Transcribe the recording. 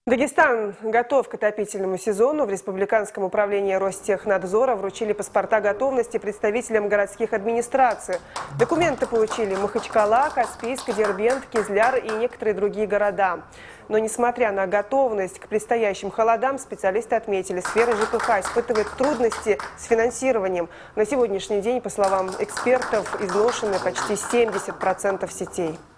Дагестан готов к отопительному сезону. В Республиканском управлении Ростехнадзора вручили паспорта готовности представителям городских администраций. Документы получили Махачкала, Каспийск, Дербент, Кизляр и некоторые другие города. Но несмотря на готовность к предстоящим холодам, специалисты отметили, сфера ЖКХ испытывает трудности с финансированием. На сегодняшний день, по словам экспертов, изношены почти 70% сетей.